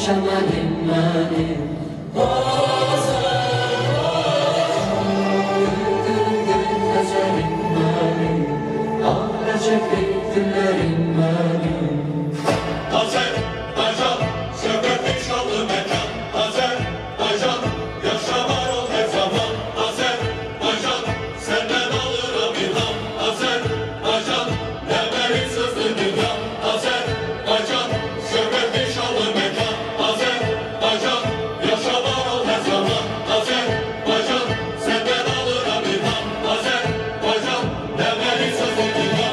geçemedim benim. Gül gül ezerim benim, ağlayacak günlerim benim. Azerbaycan, şöhretli şanlı mekan. Azerbaycan, yaşamar ol her zaman. Azerbaycan, senden alırım ilham. Azerbaycan, demeli sızlı dünya. Azerbaycan, şöhretli şanlı mekan. Azerbaycan, yaşamar ol her zaman. Azerbaycan, senden alırım ilham. Azerbaycan, demeli sızlı dünya.